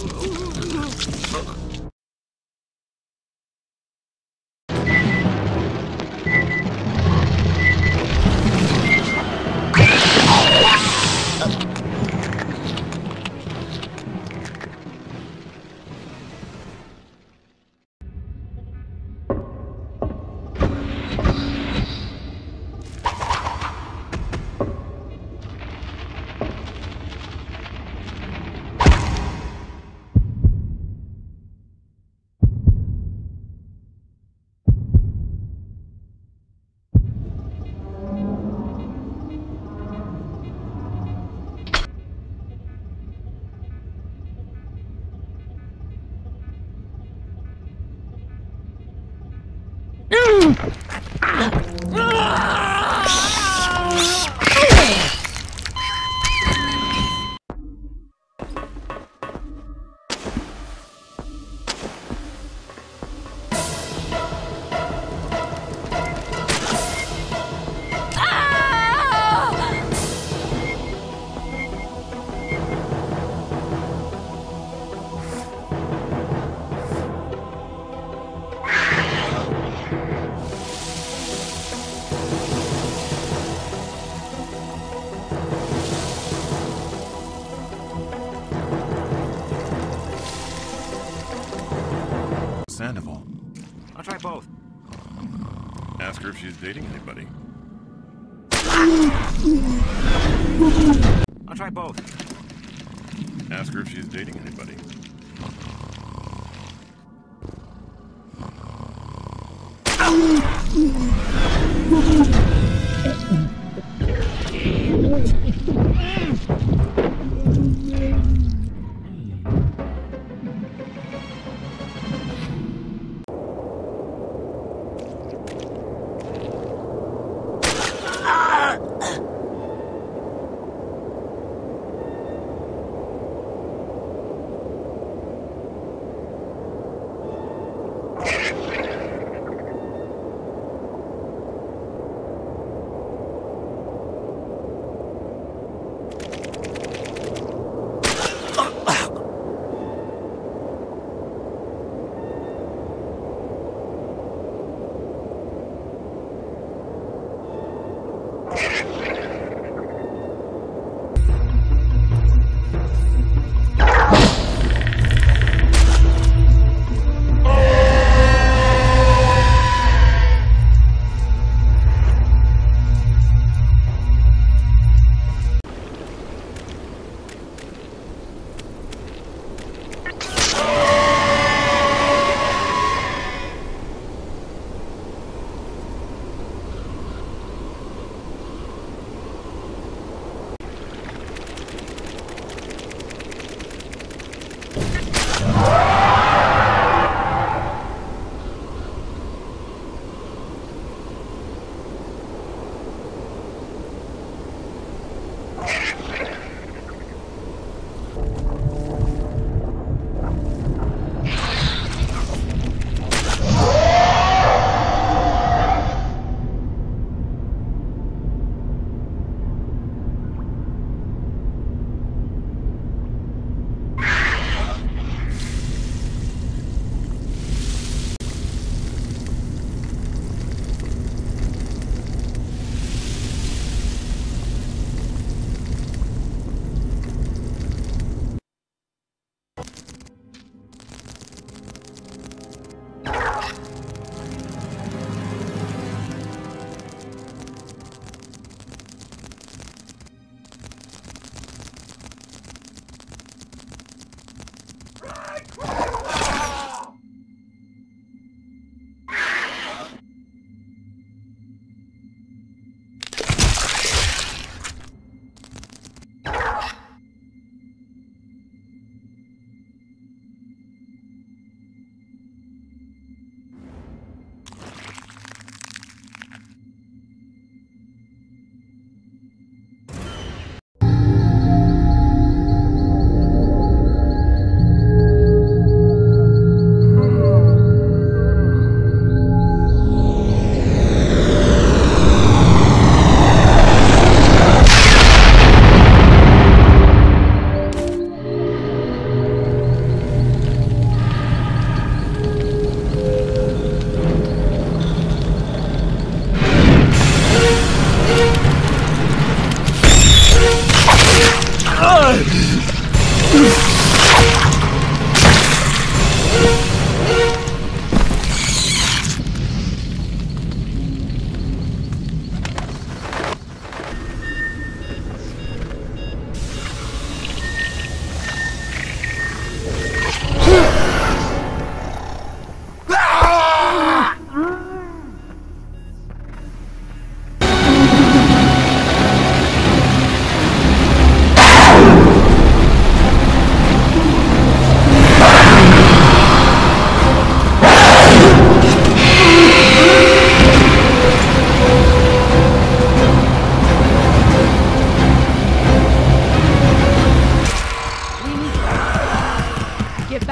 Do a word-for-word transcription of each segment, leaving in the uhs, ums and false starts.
Sandoval. I'll try both. Ask her if she's dating anybody. I'll try both. Ask her if she's dating anybody.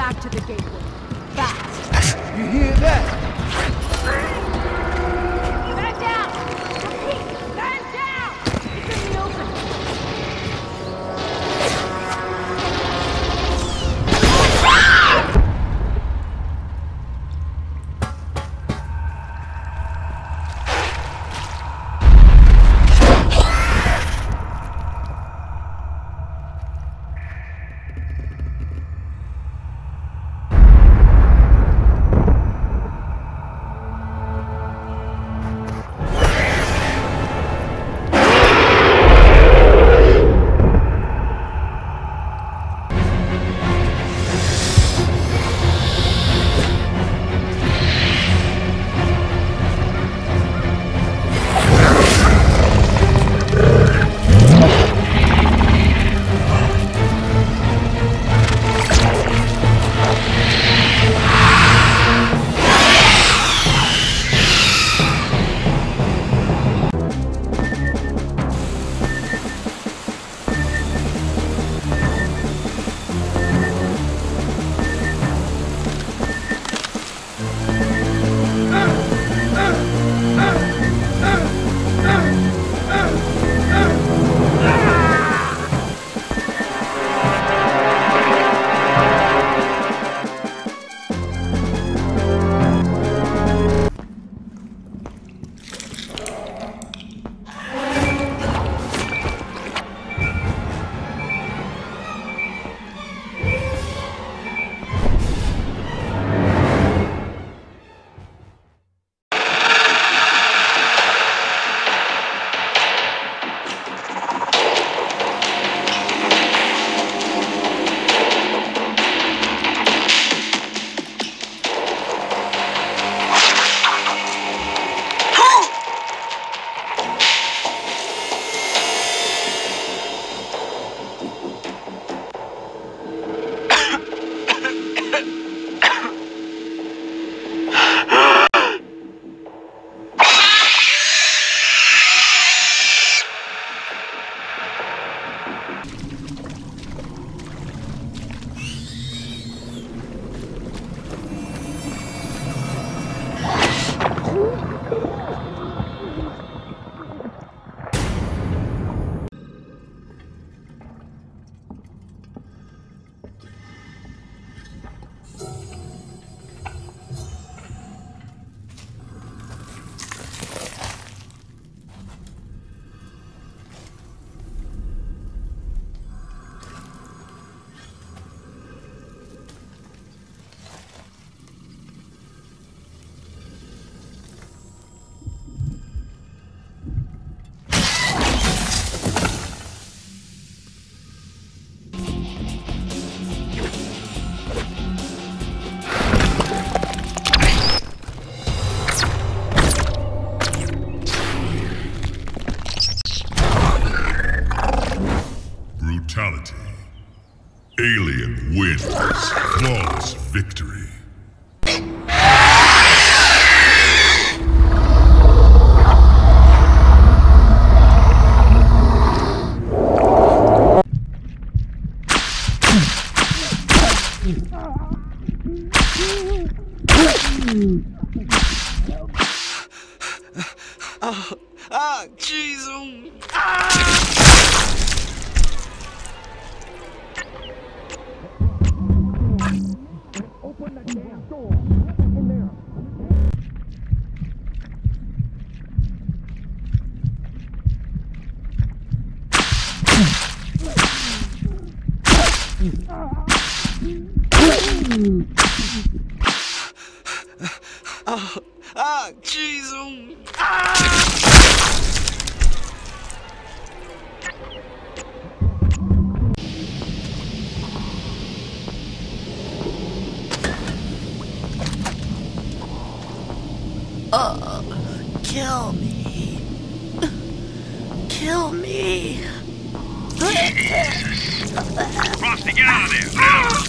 back to the gateway. Fast. You hear that? Man down! Repeat! Man down! It's in the open! Brutality. Alien wins. Flawless victory. Oh, ah, jeez. Ah! Open the damn door. In there. Oh, ah, jeez. Ah! Uh, kill me. Kill me. Frosty, get out of there! Now!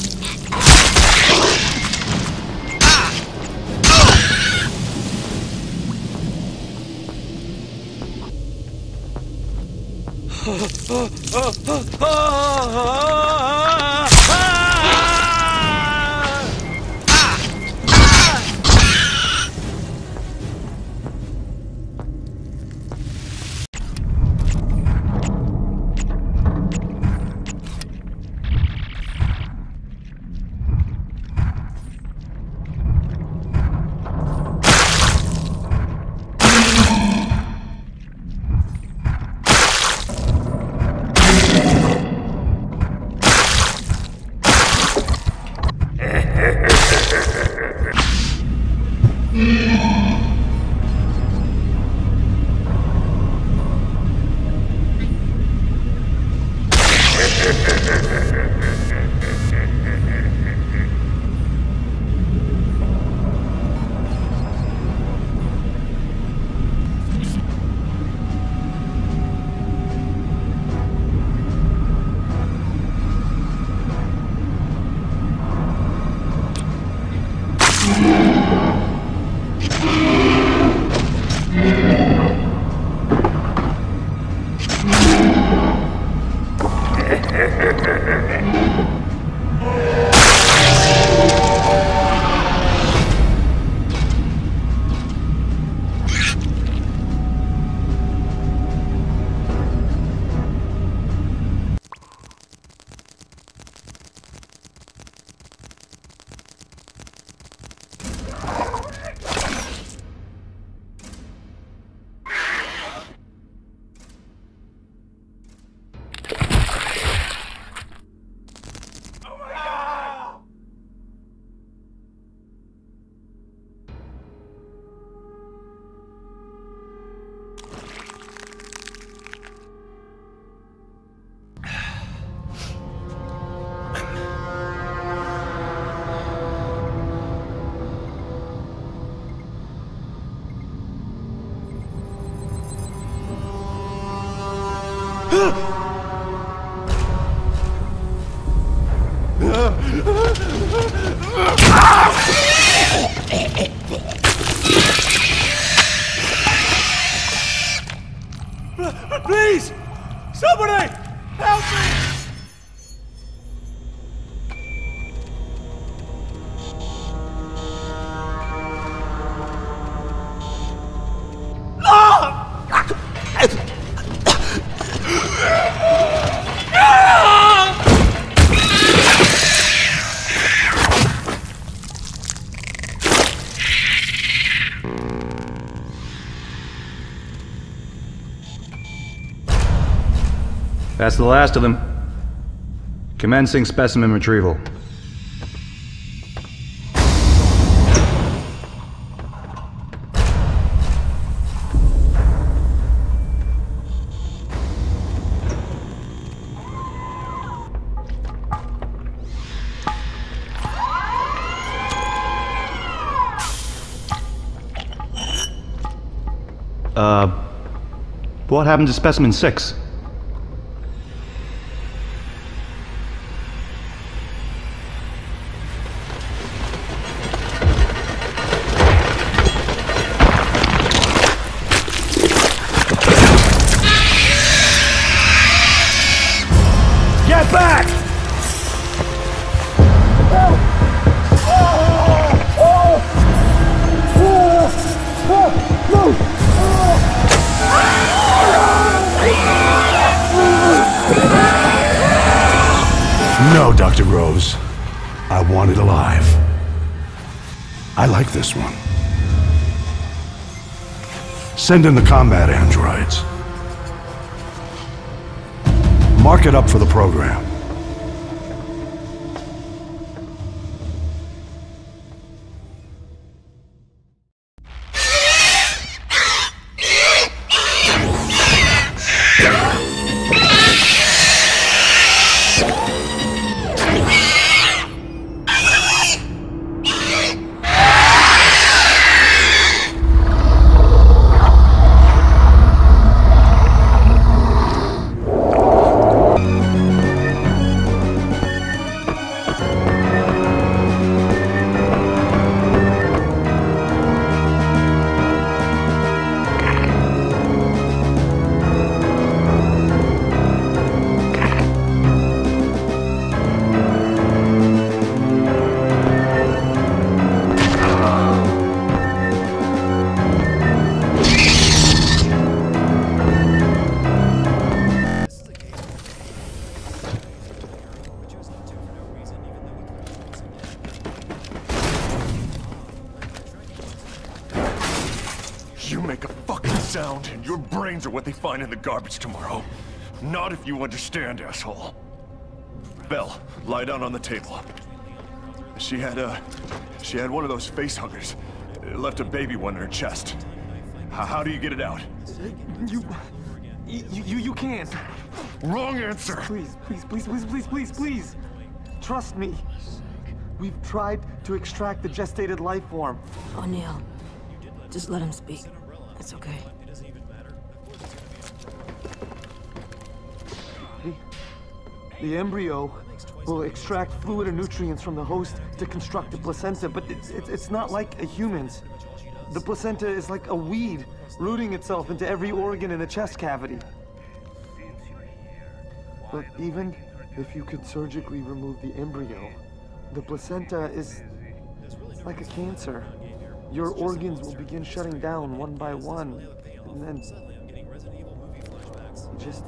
Please! Somebody! Help me! That's the last of them. Commencing specimen retrieval. Uh, what happened to specimen six? Get back! No, Doctor Rose. I want it alive. I like this one. Send in the combat androids. Mark it up for the program. You make a fucking sound, and your brains are what they find in the garbage tomorrow. Not if you understand, asshole. Belle, lie down on the table. She had a... She had one of those face huggers. It left a baby one in her chest. How, how do you get it out? You... You, you, you can't. Wrong answer! Please, please, please, please, please, please, please. Trust me. We've tried to extract the gestated life form. O'Neill, just let him speak. It's okay. The, the embryo will extract fluid and nutrients from the host to construct the placenta, but it's, it's, it's not like a human's. The placenta is like a weed, rooting itself into every organ in the chest cavity. But even if you could surgically remove the embryo, the placenta is like a cancer. Your organs will begin shutting down one by one, and then you just,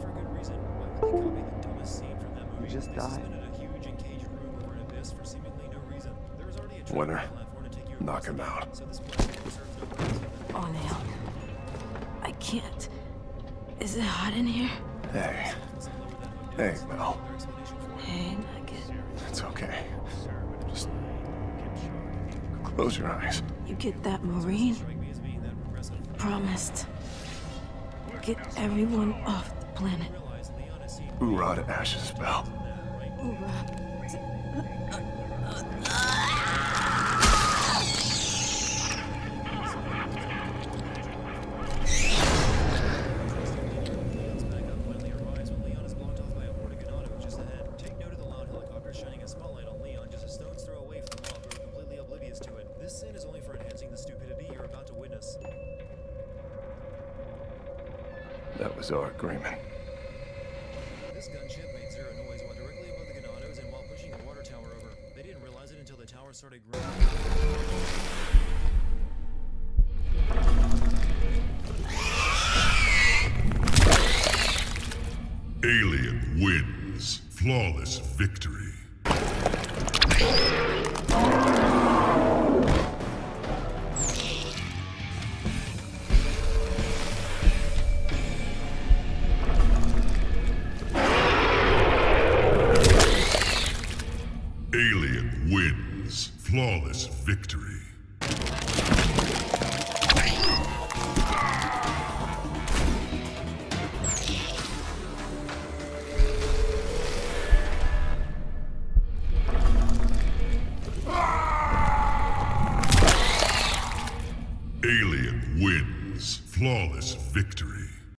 you just die. Winner, knock him out. Oh, Neil. I can't. Is it hot in here? Hey. Hey, Mel. Hey, Nugget. It's okay. Just close your eyes. You get that, Maureen? You promised. Get everyone off the planet. Hoorah to ashes, Belle. Hoorah. That was our agreement. This gunship made zero noise while directly above the Ganados and while pushing a water tower over. They didn't realize it until the tower started growing. Alien wins. Flawless victory. Alien wins. Flawless victory. Alien wins. Flawless victory.